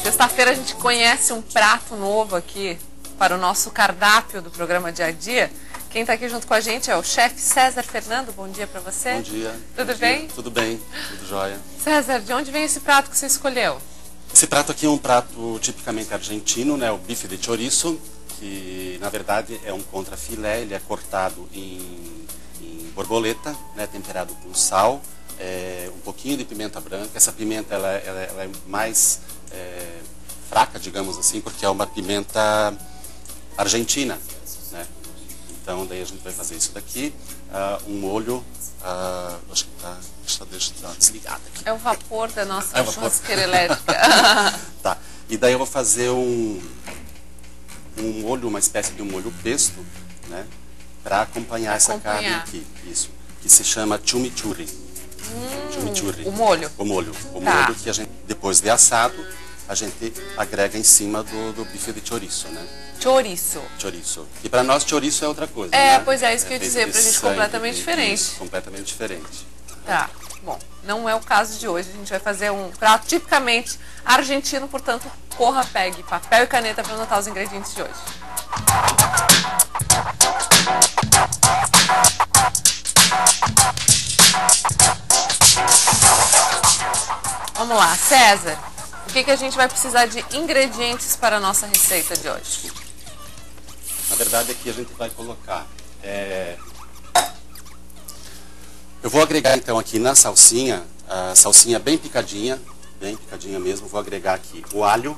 Sexta-feira a gente conhece um prato novo aqui para o nosso cardápio do programa Dia a Dia. Quem está aqui junto com a gente é o chefe César Fernando. Bom dia para você. Bom dia. Tudo bem? Tudo bem, tudo jóia. César, de onde vem esse prato que você escolheu? Esse prato aqui é um prato tipicamente argentino, né? O bife de chorizo, que na verdade é um contrafilé. Ele é cortado em borboleta, né? Temperado com sal, um pouquinho de pimenta branca. Essa pimenta ela é mais fraca, digamos assim, porque é uma pimenta argentina, né? Então daí a gente vai fazer isso daqui, um molho, acho que deixa eu dar uma desligada aqui. É o vapor da nossa churrasqueira elétrica. Tá, e daí eu vou fazer um molho, uma espécie de um molho pesto, né? Para acompanhar essa carne aqui, isso, que se chama chimichurri. Chimichurri. O molho? O molho que a gente, depois de assado, a gente agrega em cima do bife de chouriço, né? Chouriço. E para nós, chouriço é outra coisa, né? Pois é, isso que eu ia dizer, pra gente completamente diferente. Isso, completamente diferente. Tá, bom, não é o caso de hoje. A gente vai fazer um prato tipicamente argentino, portanto, corra, pegue papel e caneta para anotar os ingredientes de hoje. Vamos lá, César, o que a gente vai precisar de ingredientes para a nossa receita de hoje? Na verdade aqui a gente vai colocar, eu vou agregar então aqui na salsinha, a salsinha bem picadinha mesmo, vou agregar aqui o alho,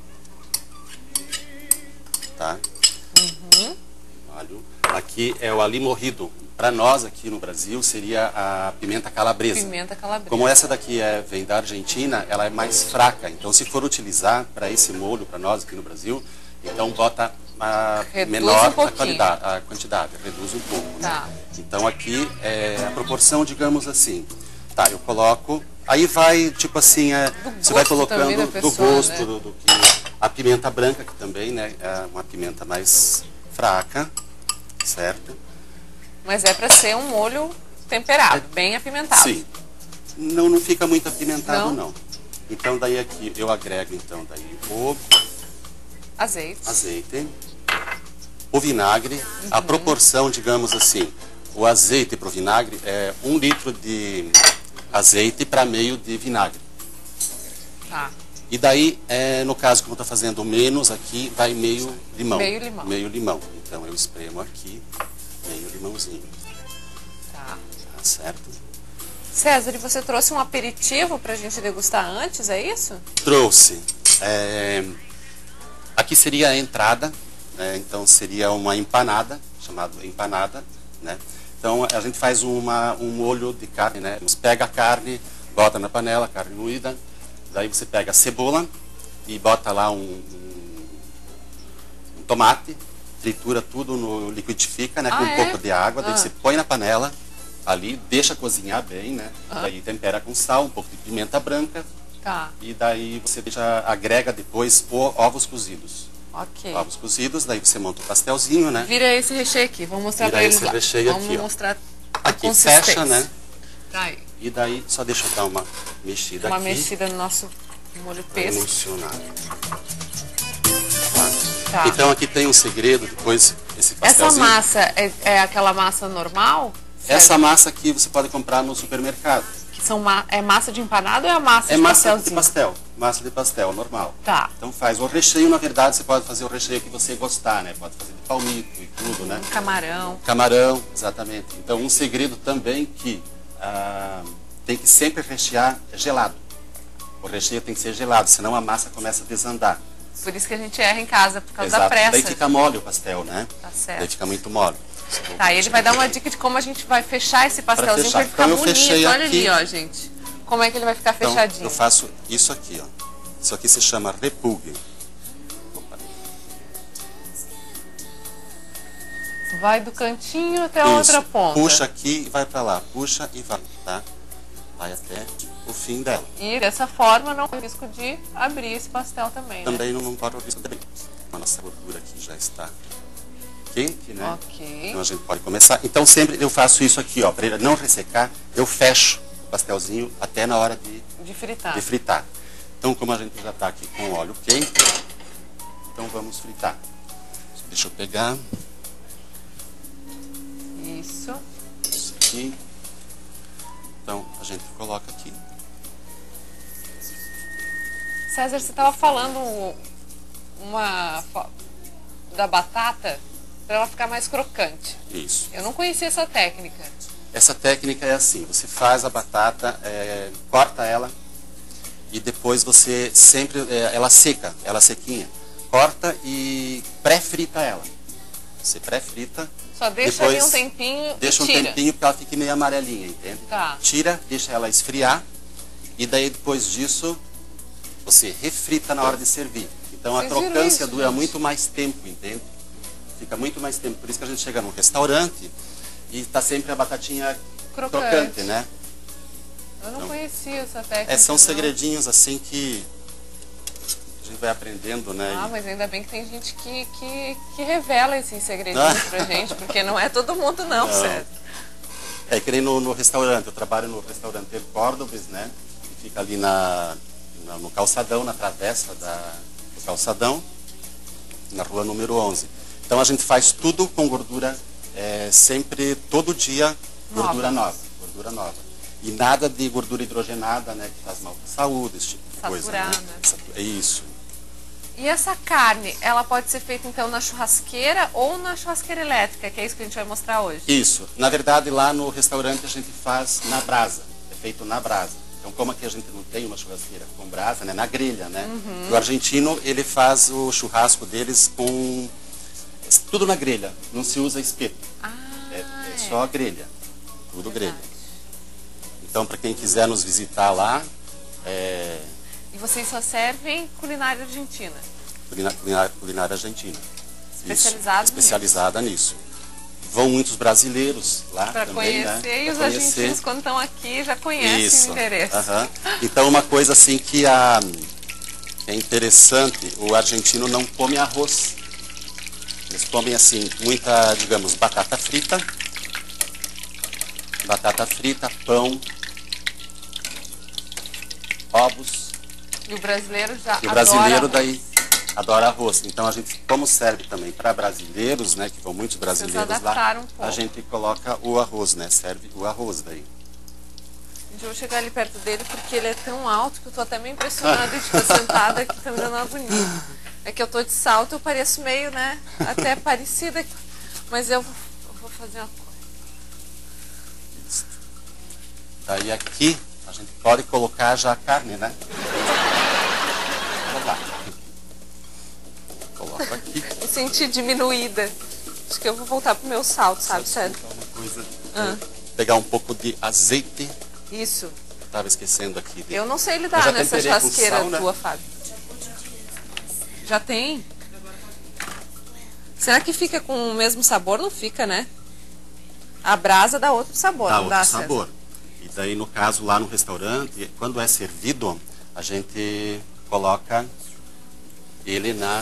tá? O alho. Aqui é o ali morrido. Para nós aqui no Brasil seria a pimenta calabresa. Como essa daqui vem da Argentina, ela é mais fraca. Então se for utilizar para esse molho, para nós aqui no Brasil, então bota menor a quantidade, reduz um pouco. Tá. Né? Então aqui a proporção, digamos assim. Tá, eu coloco. Aí vai, tipo assim, você vai colocando do gosto, né? do que a pimenta branca, que também, né, é uma pimenta mais fraca, certo? Mas é para ser um molho temperado, bem apimentado. Sim. Não fica muito apimentado, não. Então daí aqui eu agrego então daí o azeite, o vinagre, a proporção, digamos assim, o azeite para o vinagre é 1 litro de azeite para meio de vinagre. Tá. E daí, no caso, como eu estou fazendo menos aqui, vai meio limão. Meio limão. Então eu espremo aqui, meio limãozinho. Tá. Tá certo? César, e você trouxe um aperitivo para a gente degustar antes, é isso? Trouxe. Aqui seria a entrada, né? Então seria uma empanada, chamada empanada, né? Então a gente faz um molho de carne, né? Você pega a carne, bota na panela, carne moída, daí você pega a cebola e bota lá um tomate, tritura tudo, liquidifica, né? Com um pouco de água, daí você põe na panela ali, deixa cozinhar bem, né? Daí tempera com sal, um pouco de pimenta branca. Tá. E daí você agrega depois ovos cozidos. Ok. Ovos cozidos, daí você monta o pastelzinho, né? Vira esse recheio aqui, vamos mostrar para eles lá. Vamos mostrar a consistência. Fecha, né? Tá aí. E daí só deixa eu dar uma mexida aqui. Uma mexida no nosso molho pesto. Emulsionar. Tá. Então aqui tem um segredo, depois esse pastelzinho. Essa massa é aquela massa normal? Essa massa aqui você pode comprar no supermercado. É massa de empanado ou é massa de pastelzinho? Massa de pastel, normal. Tá. Então faz o recheio, na verdade, você pode fazer o recheio que você gostar, né? Pode fazer de palmito e tudo, né? Camarão, exatamente. Então um segredo também que tem que sempre rechear gelado. O recheio tem que ser gelado, senão a massa começa a desandar. Por isso que a gente erra em casa, por causa da pressa. Daí fica mole o pastel, né? Tá certo. Daí fica muito mole. Tá, e ele vai dar uma dica de como a gente vai fechar esse pastelzinho para ele ficar bonito. Olha ali, ó, gente. Como é que ele vai ficar fechadinho. Eu faço isso aqui, ó. Isso aqui se chama repougue. Vai do cantinho até a outra ponta. Puxa aqui e vai para lá. Puxa e vai, tá? Vai até o fim dela. E dessa forma não tem risco de abrir esse pastel também, né? Também não corre o risco de abrir. A nossa gordura aqui já está quente, né? Ok. Então a gente pode começar. Então sempre eu faço isso aqui, ó, para ele não ressecar, eu fecho o pastelzinho até na hora de fritar. Então, como a gente já está aqui com óleo quente, então vamos fritar. Deixa eu pegar Isso. isso aqui. Então, a gente coloca aqui. César, você estava falando da batata para ela ficar mais crocante. Isso. Eu não conhecia essa técnica. Essa técnica é assim, você faz a batata, corta ela e depois você sempre, ela seca, ela sequinha, corta e pré-frita ela. Você pré-frita. Só deixa ali um tempinho deixa e tira. um tempinho porque ela fique meio amarelinha, entende? Tá. Tira, deixa ela esfriar e daí depois disso você refrita na hora de servir. Então Vocês a viram crocância isso, dura gente? muito mais tempo, entende? Fica muito mais tempo. Por isso que a gente chega num restaurante e está sempre a batatinha crocante, né? Eu não Então, conhecia essa técnica. são não. segredinhos assim que a gente vai aprendendo, né? Ah, mas ainda bem que tem gente que revela esses segredinhos pra gente, porque não é todo mundo não, César. É que nem no restaurante, eu trabalho no restaurante El Córdobas, né? Que fica ali no calçadão, na travessa do calçadão, na rua número 11. Então a gente faz tudo com gordura, sempre, todo dia, gordura nova. Gordura nova. E nada de gordura hidrogenada, né? Que faz mal para a saúde, esse tipo de coisa. Né? É isso. E essa carne, ela pode ser feita então na churrasqueira ou na churrasqueira elétrica, que é isso que a gente vai mostrar hoje? Isso. Na verdade, lá no restaurante a gente faz na brasa. É feito na brasa. Então, como aqui a gente não tem uma churrasqueira com brasa, né? Na grelha, né? O argentino, ele faz o churrasco deles com tudo na grelha. Não se usa espeto. É só grelha. Tudo grelha. Então, para quem quiser nos visitar lá... E vocês só servem culinária argentina? Culinária argentina. Especializada nisso. Vão muitos brasileiros lá pra também, conhecer, né? E os argentinos, quando estão aqui, já conhecem o endereço. Então, uma coisa assim que é interessante, o argentino não come arroz. Eles comem assim, muita, digamos, batata frita, pão, ovos. E o brasileiro já E o brasileiro daí adora arroz. Então a gente, como serve também para brasileiros, né, que vão muitos brasileiros lá, a gente coloca o arroz, né, serve o arroz daí. Gente, eu vou chegar ali perto dele porque ele é tão alto que eu tô até meio impressionada de estar sentada aqui, tá me dando uma agonia. É que eu tô de salto, eu pareço meio, né, até parecida, mas eu vou fazer uma coisa. Isso. Daí aqui a gente pode colocar já a carne, né? Coloco aqui. Me senti diminuída. Acho que eu vou voltar pro meu salto, sabe, César? Uma coisa. Pegar um pouco de azeite. Isso. Eu tava esquecendo aqui. Eu não sei lidar nessa churrasqueira sal, né? tua, Fábio. Já tem? Será que fica com o mesmo sabor? Não fica, né? A brasa dá outro sabor, dá não dá, outro sabor. E daí, no caso, lá no restaurante, quando é servido, a gente coloca ele na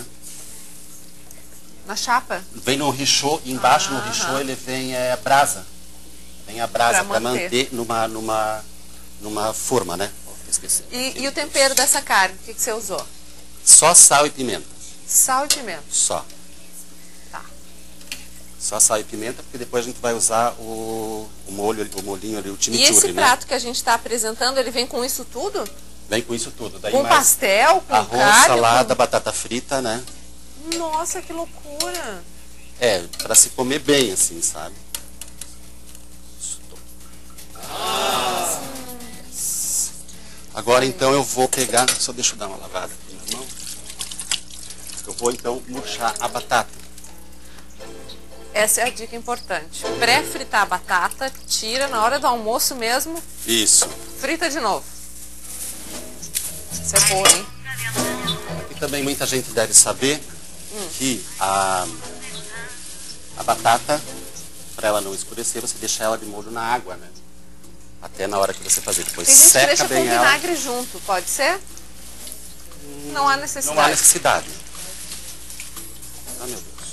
chapa? Vem no richô, embaixo no richô ele vem brasa. Vem a brasa para manter numa forma, né? Esqueci. E o tempero dessa carne, o que você usou? Só sal e pimenta. Sal e pimenta? Só. Tá. Só sal e pimenta, porque depois a gente vai usar o molhinho ali, o chimichurri, E esse prato que a gente está apresentando, ele vem com isso tudo? Vem com isso tudo. Daí com mais pastel, com arroz, carne, salada, batata frita, né? Nossa, que loucura! Para se comer bem, assim, sabe? Agora, então, eu vou pegar... Só deixa eu dar uma lavada aqui na mão. Eu vou, então, murchar a batata. Essa é a dica importante. Pré-fritar a batata, tira na hora do almoço mesmo. Isso. Frita de novo. Isso é boa, hein? E também muita gente deve saber que a batata, para ela não escurecer, você deixa ela de molho na água, né? Até na hora que você fazer. Depois tem gente seca que deixa bem com vinagre junto, pode ser? Não há necessidade. Não há necessidade. Ah, meu Deus.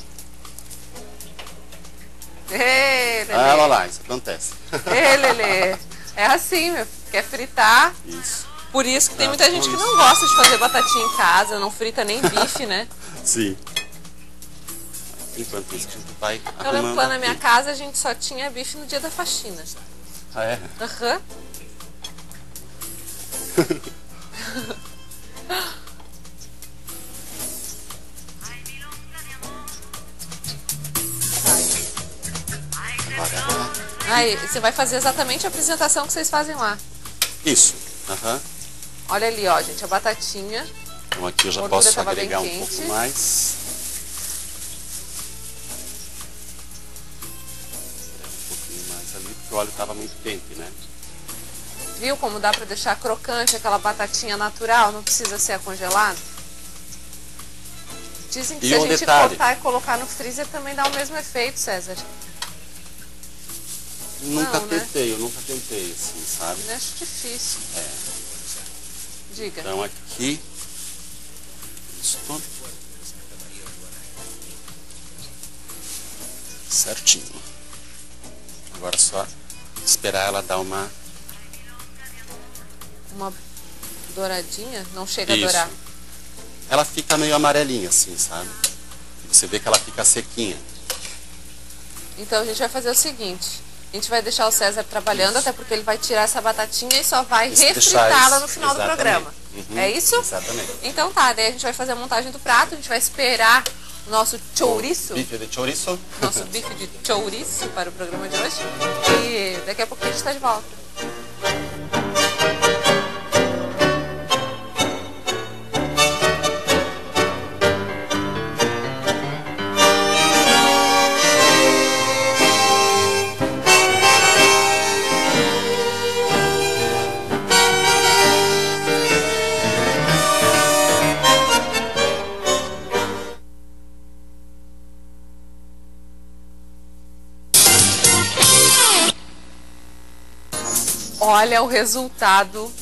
Ei, Lelê. Olha lá, isso acontece. Ei, Lelê. É assim, meu. Quer fritar? Isso. Por isso que tem muita gente que não gosta de fazer batatinha em casa, não frita nem bife, né? Sim. Enquanto isso, a gente vai Eu lembro que lá na minha casa a gente só tinha bife no dia da faxina. Ah, é? Aham. Aí, você vai fazer exatamente a apresentação que vocês fazem lá. Isso. Aham. Olha ali, ó, gente, a batatinha. Então aqui eu já posso agregar um pouco mais. Um pouquinho mais ali, porque o óleo estava muito quente, né? Viu como dá pra deixar crocante aquela batatinha natural? Não precisa ser congelada? Dizem que se a gente cortar e colocar no freezer também dá o mesmo efeito, César. Nunca tentei, eu nunca tentei assim, sabe? Eu acho difícil. É. Diga. Então aqui, isso certinho. Agora só esperar ela dar uma douradinha? Não chega a dourar. Ela fica meio amarelinha assim, sabe? Você vê que ela fica sequinha. Então a gente vai fazer o seguinte. A gente vai deixar o César trabalhando, até porque ele vai tirar essa batatinha e só vai refritá-la no final do programa. É isso? Exatamente. Então tá, daí a gente vai fazer a montagem do prato, a gente vai esperar o nosso chouriço. Bife de chouriço. Nosso bife de chouriço para o programa de hoje. E daqui a pouco a gente está de volta. Olha o resultado.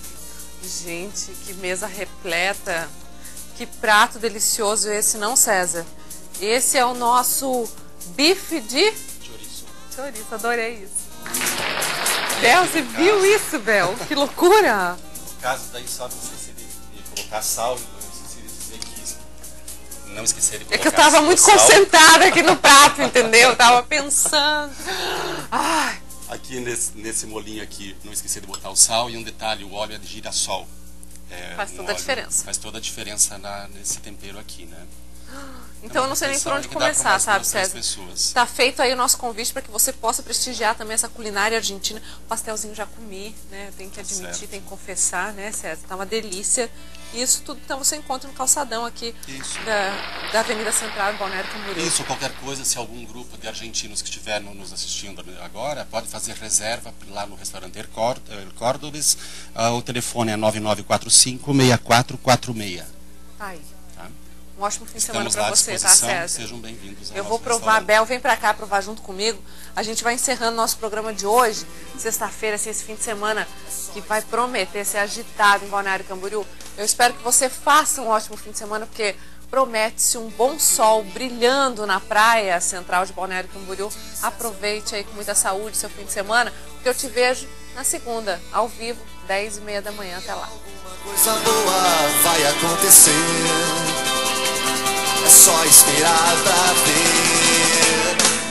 Gente, que mesa repleta. Que prato delicioso esse, não, César? Esse é o nosso bife de chouriço. Chouriço, adorei isso. Bel, você viu isso, Bel? Que loucura! No caso daí só não esquecer de colocar sal, não esquecer de dizer que não esquecer de colocar. É que eu tava muito concentrada aqui no prato, entendeu? Eu tava pensando. Ai. Aqui nesse molinho aqui, não esquecer de botar o sal e um detalhe, o óleo é de girassol. Faz toda a diferença. Faz toda a diferença nesse tempero aqui, né? Então eu não sei nem por onde começar, sabe, César? Tá feito aí o nosso convite para que você possa prestigiar também essa culinária argentina. O pastelzinho já comi, né? Tem que admitir, tem que confessar, né, César? Tá uma delícia. E isso tudo então você encontra no calçadão aqui da Avenida Central, em Balneário Camboriú. Isso, qualquer coisa, se algum grupo de argentinos que estiver nos assistindo agora, pode fazer reserva lá no restaurante El Córdobes. O telefone é 9945-6446. Aí. Tá? Um ótimo fim de semana para você, tá, César? Sejam bem-vindos ao Eu vou provar, Bel, vem pra cá provar junto comigo. A gente vai encerrando nosso programa de hoje, sexta-feira, assim, esse fim de semana que vai prometer ser agitado em Balneário Camboriú. Eu espero que você faça um ótimo fim de semana, porque promete-se um bom sol brilhando na praia central de Balneário Camboriú. Aproveite aí com muita saúde seu fim de semana, porque eu te vejo na segunda, ao vivo, 10h30 da manhã. Até lá. Coisa boa vai acontecer. É só esperar pra ver.